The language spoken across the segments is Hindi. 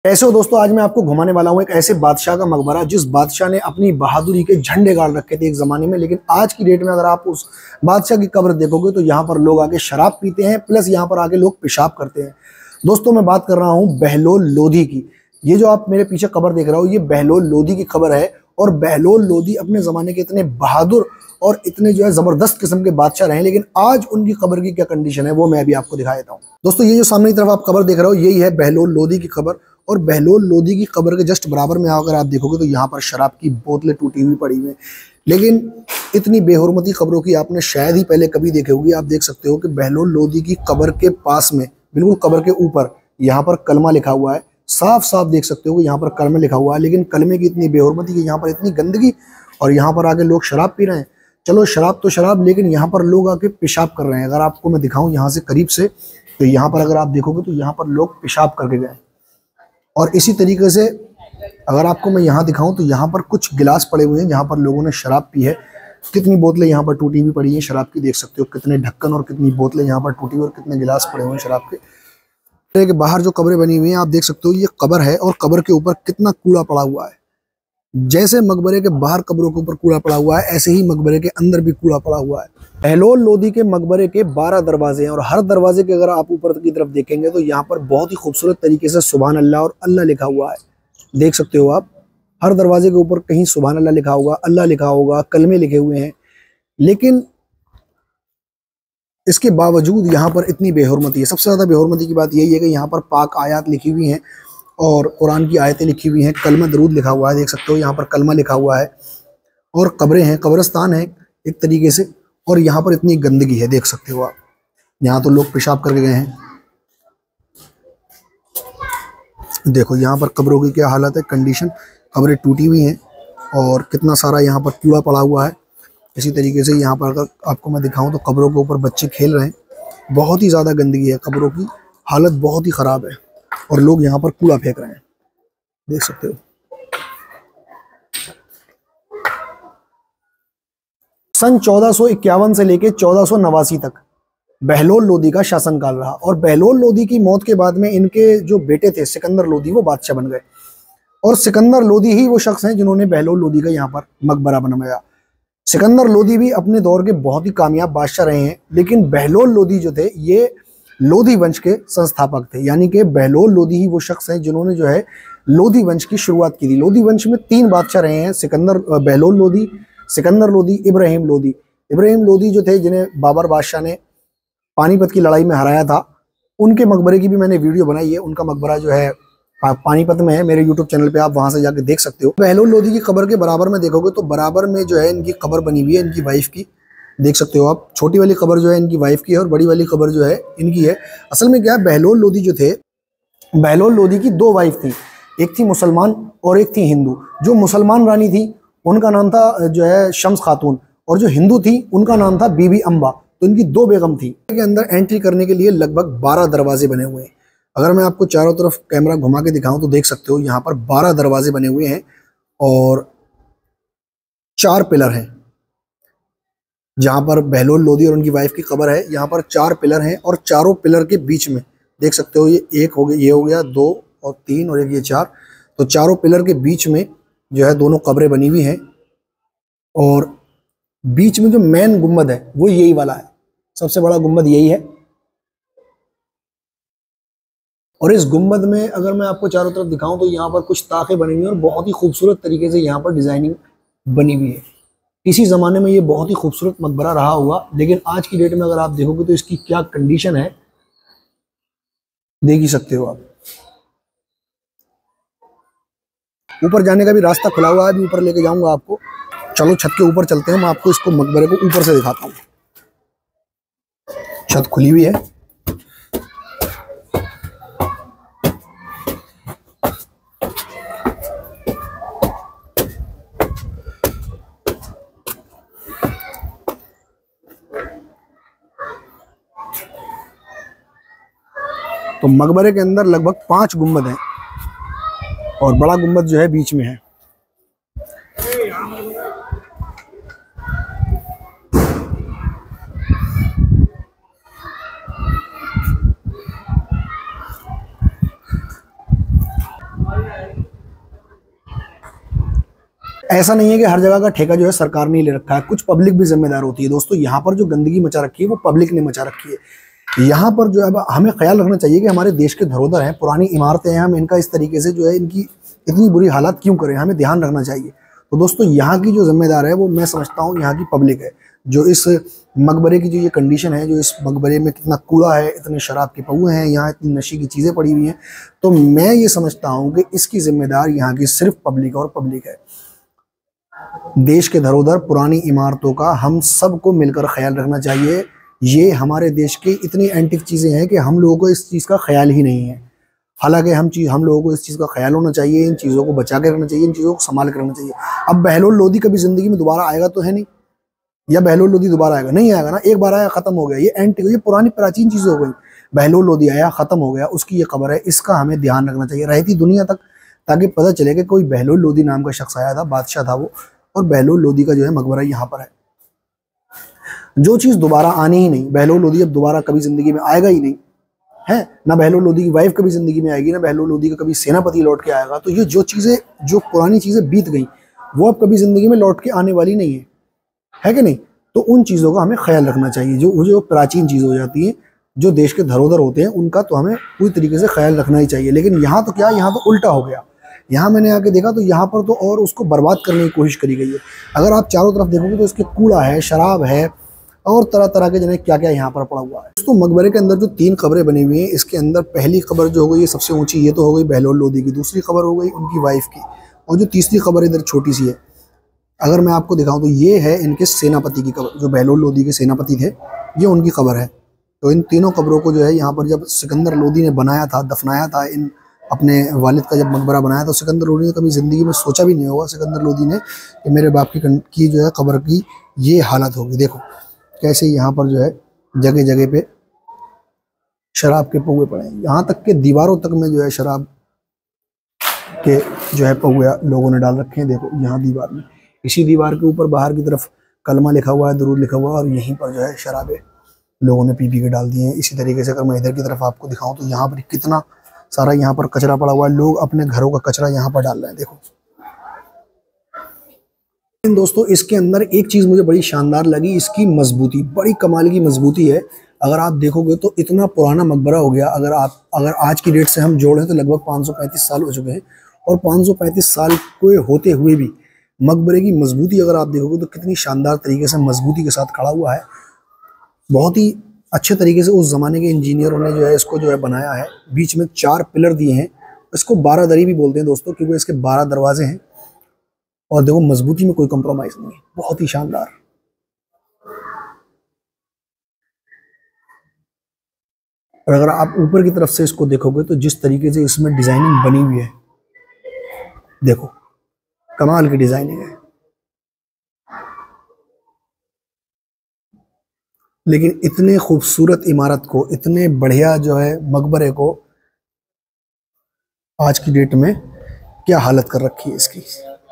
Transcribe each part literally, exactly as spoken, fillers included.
कैसे हो दोस्तों। आज मैं आपको घुमाने वाला हूं एक ऐसे बादशाह का मकबरा जिस बादशाह ने अपनी बहादुरी के झंडे गाड़ रखे थे एक जमाने में। लेकिन आज की डेट में अगर आप उस बादशाह की कब्र देखोगे तो यहाँ पर लोग आके शराब पीते हैं, प्लस यहाँ पर आके लोग पेशाब करते हैं। दोस्तों मैं बात कर रहा हूँ बहलोल लोधी की। ये जो आप मेरे पीछे कब्र देख रहे हो ये बहलोल लोधी की कब्र है। और बहलोल लोधी अपने जमाने के इतने बहादुर और इतने जो है जबरदस्त किस्म के बादशाह रहे, लेकिन आज उनकी कब्र की क्या कंडीशन है वो मैं अभी आपको दिखा देता हूँ। दोस्तों ये जो सामने की तरफ आप कब्र देख रहे हो यही है बहलोल लोधी की कब्र। और बहलोल लोधी की कब्र के जस्ट बराबर में अगर आप देखोगे तो यहाँ पर शराब की बोतलें टूटी हुई पड़ी हुई हैं। लेकिन इतनी बेहुरमती कब्रों की आपने शायद ही पहले कभी देखी होगी। आप देख सकते हो कि बहलोल लोधी की कब्र के पास में बिल्कुल कब्र के ऊपर यहाँ पर कलमा लिखा हुआ है। साफ साफ देख सकते हो कि यहाँ पर कलमा लिखा हुआ है, लेकिन कलमे की इतनी बेहुरमती कि यहाँ पर इतनी गंदगी और यहाँ पर आके लोग शराब पी रहे हैं। चलो शराब तो शराब, लेकिन यहाँ पर लोग आके पेशाब कर रहे हैं। अगर आपको मैं दिखाऊं यहाँ से करीब से तो यहाँ पर अगर आप देखोगे तो यहाँ पर लोग पेशाब करके गए। और इसी तरीके से अगर आपको मैं यहाँ दिखाऊं तो यहाँ पर कुछ गिलास पड़े हुए हैं जहाँ पर लोगों ने शराब पी है। कितनी बोतलें यहाँ पर टूटी हुई पड़ी हैं शराब की, देख सकते हो कितने ढक्कन और कितनी बोतलें यहाँ पर टूटी हुई और कितने गिलास पड़े हुए हैं शराब के। के बाहर जो कब्रें बनी हुई हैं आप देख सकते हो ये कब्र है और कब्र के ऊपर कितना कूड़ा पड़ा हुआ है। जैसे मकबरे के बाहर कब्रों के ऊपर कूड़ा पड़ा हुआ है ऐसे ही मकबरे के अंदर भी कूड़ा पड़ा हुआ है। बहलोल लोधी के मकबरे के बारह दरवाजे हैं और हर दरवाजे के अगर आप ऊपर की तरफ देखेंगे तो यहाँ पर बहुत ही खूबसूरत तरीके से सुभान अल्लाह और अल्लाह लिखा हुआ है। देख सकते हो आप हर दरवाजे के ऊपर कहीं सुभान अल्लाह लिखा होगा, अल्लाह लिखा होगा, कलमे लिखे हुए हैं। लेकिन इसके बावजूद यहाँ पर इतनी बेहुरमती है। सबसे ज़्यादा बेहुरमती की बात यही है कि यहाँ पर पाक आयात लिखी हुई हैं और कुरान की आयतें लिखी हुई हैं, कलमा दरूद लिखा हुआ है। देख सकते हो यहाँ पर कलमा लिखा हुआ है और कब्रें हैं, कब्रिस्तान है एक तरीके से। और यहाँ पर इतनी गंदगी है, देख सकते हो आप। यहाँ तो लोग पेशाब करके गए हैं। देखो यहाँ पर कब्रों की क्या हालत है, कंडीशन। कब्रें टूटी हुई हैं और कितना सारा यहाँ पर कूड़ा पड़ा हुआ है। इसी तरीके से यहाँ पर अगर आपको मैं दिखाऊं तो कब्रों के ऊपर बच्चे खेल रहे हैं। बहुत ही ज़्यादा गंदगी है, कब्रों की हालत बहुत ही ख़राब है और लोग यहाँ पर कूड़ा फेंक रहे हैं, देख सकते हो। सन चौदह सौ इक्यावन से लेकर चौदह सौ नवासी तक बहलोल लोधी का शासनकाल रहा और बहलोल लोधी की मौत के बाद में इनके जो बेटे थे सिकंदर लोधी वो बादशाह बन गए। और सिकंदर लोधी ही वो शख्स हैं जिन्होंने बहलोल लोधी का यहाँ पर मकबरा बनवाया। सिकंदर लोधी भी अपने दौर के बहुत ही कामयाब बादशाह रहे हैं, लेकिन बहलोल लोधी जो थे ये लोधी वंश के संस्थापक थे। यानी कि बहलोल लोधी ही वो शख्स हैं जिन्होंने जो है लोधी वंश की शुरुआत की थी। लोधी वंश में तीन बादशाह रहे हैं, सिकंदर बहलोल लोधी, सिकंदर लोधी, इब्राहिम लोधी। इब्राहिम लोधी जो थे जिन्हें बाबर बादशाह ने पानीपत की लड़ाई में हराया था, उनके मकबरे की भी मैंने वीडियो बनाई है। उनका मकबरा जो है पानीपत में है, मेरे यूट्यूब चैनल पे आप वहां से जाके देख सकते हो। बहलोल लोधी की कब्र के बराबर में देखोगे तो बराबर में जो है इनकी कब्र बनी हुई है, इनकी वाइफ की। देख सकते हो आप, छोटी वाली कब्र जो है इनकी वाइफ की है और बड़ी वाली कब्र जो है इनकी है। असल में क्या है, बहलोल लोधी जो थे, बहलोल लोधी की दो वाइफ थी, एक थी मुसलमान और एक थी हिंदू। जो मुसलमान रानी थी उनका नाम था जो है शम्स खातून और जो हिंदू थी उनका नाम था बीबी अम्बा। तो इनकी दो बेगम थी। के अंदर एंट्री करने के लिए लगभग बारह दरवाजे बने हुए हैं। अगर मैं आपको चारों तरफ कैमरा घुमा के दिखाऊं तो देख सकते हो यहाँ पर बारह दरवाजे बने हुए हैं और चार पिलर हैं। जहां पर बहलोल लोधी और उनकी वाइफ की कब्र है यहाँ पर चार पिलर हैं और चारों पिलर के बीच में देख सकते हो ये एक हो गया, ये हो गया, दो और तीन और एक ये चार। तो चारों पिलर के बीच में जो है दोनों कब्रें बनी हुई हैं और बीच में जो मेन गुम्बद है वो यही वाला है, सबसे बड़ा गुम्बद यही है। और इस गुम्बद में अगर मैं आपको चारों तरफ दिखाऊं तो यहाँ पर कुछ ताखें बनी हुई हैं और बहुत ही खूबसूरत तरीके से यहाँ पर डिजाइनिंग बनी हुई है। किसी ज़माने में ये बहुत ही खूबसूरत मकबरा रहा हुआ, लेकिन आज की डेट में अगर आप देखोगे तो इसकी क्या कंडीशन है देख ही सकते हो आप। ऊपर जाने का भी रास्ता खुला हुआ है, अभी ऊपर लेके जाऊंगा आपको। चलो छत के ऊपर चलते हैं, मैं आपको इसको मकबरे को ऊपर से दिखाता हूँ। छत खुली हुई है। तो मकबरे के अंदर लगभग पांच गुम्बद हैं और बड़ा गुम्बद जो है बीच में है। ऐसा नहीं है कि हर जगह का ठेका जो है सरकार ने ले रखा है, कुछ पब्लिक भी जिम्मेदार होती है दोस्तों। यहाँ पर जो गंदगी मचा रखी है वो पब्लिक ने मचा रखी है। यहाँ पर जो है हमें ख्याल रखना चाहिए कि हमारे देश के धरोहर हैं, पुरानी इमारतें हैं, हम इनका इस तरीके से जो है इनकी इतनी बुरी हालत क्यों करें, हमें ध्यान रखना चाहिए। तो दोस्तों यहाँ की जो जिम्मेदार है वो मैं समझता हूँ यहाँ की पब्लिक है, जो इस मकबरे की जो ये कंडीशन है, जो इस मकबरे में कितना कूड़ा है, इतने शराब के पौए हैं, यहाँ इतनी नशे की चीज़ें पड़ी हुई हैं, तो मैं ये समझता हूँ कि इसकी जिम्मेदार यहाँ की सिर्फ पब्लिक और पब्लिक है। देश के धरोहर पुरानी इमारतों का हम सबको मिलकर ख्याल रखना चाहिए। ये हमारे देश की इतनी एंटिक चीज़ें हैं कि हम लोगों को इस चीज़ का ख्याल ही नहीं है। हालांकि हम चीज़ हम लोगों को इस चीज़ का ख्याल होना चाहिए, इन चीज़ों को बचा के रखना चाहिए, इन चीज़ों को संभाल कर रखना चाहिए। अब बहलोल लोधी कभी ज़िंदगी में दोबारा आएगा तो है नहीं, या बहलोल लोधी दोबारा आएगा? नहीं आएगा ना। एक बार आया, ख़त्म हो गया। ये एंटिक, ये पुरानी प्राचीन चीज़ें हो गई। बहलोल लोधी आया, ख़त्म हो गया, उसकी ये खबर है, इसका हमें ध्यान रखना चाहिए रहती दुनिया तक, ताकि पता चले कि कोई बहलोल लोधी नाम का शख्स आया था, बादशाह था वो, और बहलोल लोधी का जो है मकबरा यहाँ पर है। जो चीज़ दोबारा आनी ही नहीं, बहलोल लोधी अब दोबारा कभी ज़िंदगी में आएगा ही नहीं है ना। बहलोल लोधी की वाइफ कभी ज़िंदगी में आएगी ना, बहलोल लोधी का कभी सेनापति लौट के आएगा। तो ये जो चीज़ें, जो पुरानी चीज़ें बीत गई, वो अब कभी ज़िंदगी में लौट के आने वाली नहीं है, है कि नहीं? तो उन चीज़ों का हमें ख्याल रखना चाहिए। जो जो प्राचीन चीज़ हो जाती हैं, जो देश के धरोहर होते हैं, उनका तो हमें पूरी तरीके से ख्याल रखना ही चाहिए। लेकिन यहाँ तो क्या, यहाँ तो उल्टा हो गया। यहाँ मैंने आके देखा तो यहाँ पर तो और उसको बर्बाद करने की कोशिश करी गई है। अगर आप चारों तरफ देखोगे तो इसके कूड़ा है, शराब है, और तरह तरह के जने क्या क्या यहाँ पर पड़ा हुआ है। दोस्तों मकबरे के अंदर जो तीन कब्रें बनी हुई हैं, इसके अंदर पहली कब्र जो हो गई, ये सबसे ऊंची, ये तो हो गई बहलोल लोधी की। दूसरी कब्र हो गई उनकी वाइफ की, और जो तीसरी कब्र इधर छोटी सी है, अगर मैं आपको दिखाऊं तो ये है इनके सेनापति की कब्र। जो बहलोल लोधी के सेनापति थे, ये उनकी कब्र है। तो इन तीनों कब्रों को जो है यहाँ पर जब सिकंदर लोधी ने बनाया था, दफनाया था, इन अपने वालिद का जब मकबरा बनाया, तो सिकंदर लोधी ने कभी ज़िंदगी में सोचा भी नहीं होगा, सिकंदर लोधी ने, कि मेरे बाप की की जो है कब्र की ये हालत होगी। देखो कैसे यहाँ पर जो है जगह जगह पे शराब के पौए पड़े हैं, यहाँ तक के दीवारों तक में जो है शराब के जो है पौए लोगों ने डाल रखे हैं। देखो यहाँ दीवार में, इसी दीवार के ऊपर बाहर की तरफ कलमा लिखा हुआ है, दुरूद लिखा हुआ है, और यहीं पर जो है शराबे लोगों ने पी पी के डाल दिए हैं। इसी तरीके से अगर मैं इधर की तरफ आपको दिखाऊं तो यहाँ पर कितना सारा यहाँ पर कचरा पड़ा हुआ है, लोग अपने घरों का कचरा यहाँ पर डाल रहे हैं। देखो दोस्तों, इसके अंदर एक चीज़ मुझे बड़ी शानदार लगी, इसकी मजबूती, बड़ी कमाल की मजबूती है। अगर आप देखोगे तो इतना पुराना मकबरा हो गया, अगर आप अगर आज की डेट से हम जोड़ें तो लगभग पाँच सौ पैंतीस साल हो चुके हैं, और पाँच सौ पैंतीस साल को होते हुए भी मकबरे की मजबूती अगर आप देखोगे तो कितनी शानदार तरीके से मजबूती के साथ खड़ा हुआ है। बहुत ही अच्छे तरीके से उस ज़माने के इंजीनियरों ने जो है इसको जो है बनाया है। बीच में चार पिलर दिए हैं, इसको बारह दरी भी बोलते हैं दोस्तों, क्योंकि इसके बारह दरवाजे हैं। और देखो मजबूती में कोई कंप्रोमाइज़ नहीं है, बहुत ही शानदार। और अगर आप ऊपर की तरफ से इसको देखोगे तो जिस तरीके से इसमें डिजाइनिंग बनी हुई है, देखो कमाल की डिजाइनिंग है। लेकिन इतने खूबसूरत इमारत को, इतने बढ़िया जो है मकबरे को आज की डेट में क्या हालत कर रखी है इसकी।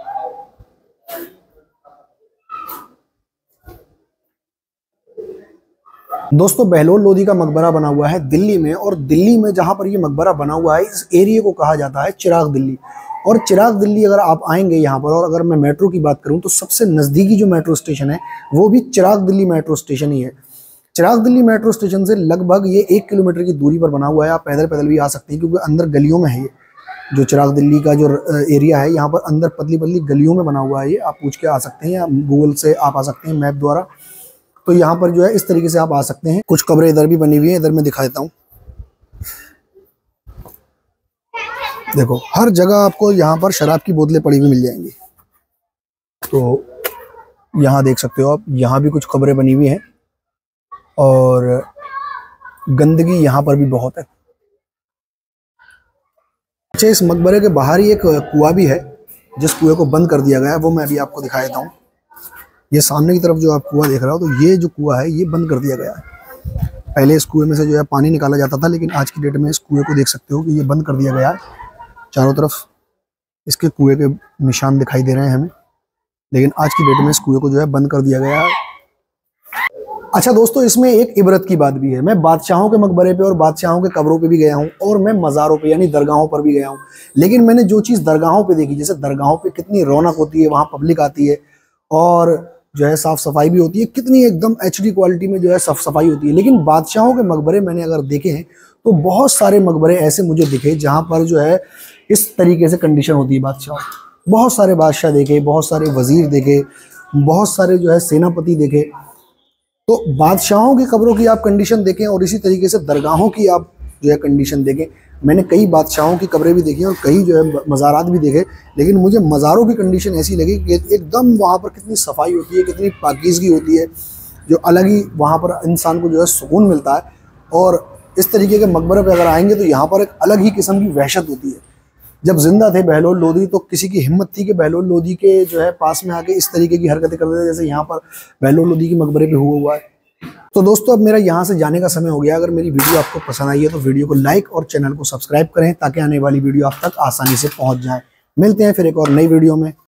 दोस्तों बहलोल लोधी का मकबरा बना हुआ है दिल्ली में, और दिल्ली में जहां पर ये मकबरा बना हुआ है, इस एरिया को कहा जाता है चिराग दिल्ली। और चिराग दिल्ली अगर आप आएंगे यहाँ पर, और अगर मैं मेट्रो की बात करूँ तो सबसे नज़दीकी जो मेट्रो स्टेशन है वो भी चिराग दिल्ली मेट्रो स्टेशन ही है। चिराग दिल्ली मेट्रो स्टेशन से लगभग ये एक किलोमीटर की दूरी पर बना हुआ है। आप पैदल पैदल भी आ सकते हैं, क्योंकि अंदर गलियों में है ये जो चिराग दिल्ली का जो एरिया है, यहाँ पर अंदर पतली पतली गलियों में बना हुआ है ये। आप पूछ के आ सकते हैं, या गूगल से आप आ सकते हैं मैप द्वारा। तो यहाँ पर जो है इस तरीके से आप आ सकते हैं। कुछ कब्रें इधर भी बनी हुई हैं, इधर मैं दिखा देता हूँ। देखो हर जगह आपको यहाँ पर शराब की बोतलें पड़ी हुई मिल जाएंगी। तो यहाँ देख सकते हो आप, यहाँ भी कुछ कब्रें बनी हुई हैं, और गंदगी यहाँ पर भी बहुत है। अच्छा, इस मकबरे के बाहर ही एक कुआं भी है, जिस कुएं को बंद कर दिया गया है, वो मैं अभी आपको दिखा देता हूँ। ये सामने की तरफ जो आप कुआं देख रहे हो, तो ये जो कुआं है ये बंद कर दिया गया है। पहले इस कुएं में से जो है पानी निकाला जाता था, लेकिन आज की डेट में इस कुएं को देख सकते हो कि ये बंद कर दिया गया है। चारों तरफ इसके कुएं के निशान दिखाई दे रहे हैं हमें, लेकिन आज की डेट में इस कुएं को जो है बंद कर दिया गया है। अच्छा दोस्तों, इसमें एक इबरत की बात भी है। मैं बादशाहों के मकबरे पे और बादशाहों के कब्रों पे भी गया हूँ और मैं मज़ारों पे यानी दरगाहों पर भी गया हूँ, लेकिन मैंने जो चीज़ दरगाहों पे देखी, जैसे दरगाहों पे कितनी रौनक होती है, वहाँ पब्लिक आती है और जो है साफ़ सफाई भी होती है, कितनी एकदम एच डी क्वालिटी में जो है साफ सफाई होती है। लेकिन बादशाहों के मकबरे मैंने अगर देखे हैं तो बहुत सारे मकबरे ऐसे मुझे दिखे जहाँ पर जो है इस तरीके से कंडीशन होती है बादशाह। बहुत सारे बादशाह देखे, बहुत सारे वज़ीर देखे, बहुत सारे जो है सेनापति देखे। तो बादशाहों की कब्रों की आप कंडीशन देखें और इसी तरीके से दरगाहों की आप जो है कंडीशन देखें। मैंने कई बादशाहों की कब्रें भी देखी और कई जो है मज़ारात भी देखे, लेकिन मुझे मज़ारों की कंडीशन ऐसी लगी कि एकदम वहाँ पर कितनी सफाई होती है, कितनी पाकीज़गी होती है, जो अलग ही वहाँ पर इंसान को जो है सुकून मिलता है। और इस तरीके के मकबरे पर अगर आएंगे तो यहाँ पर एक अलग ही किस्म की वहशत होती है। जब जिंदा थे बहलोल लोधी तो किसी की हिम्मत थी कि बहलोल लोधी के जो है पास में आके इस तरीके की हरकतें कर देते जैसे यहाँ पर बहलोल लोधी के मकबरे पे हुआ हुआ है। तो दोस्तों, अब मेरा यहाँ से जाने का समय हो गया। अगर मेरी वीडियो आपको पसंद आई है तो वीडियो को लाइक और चैनल को सब्सक्राइब करें ताकि आने वाली वीडियो आप तक आसानी से पहुँच जाए। मिलते हैं फिर एक और नई वीडियो में।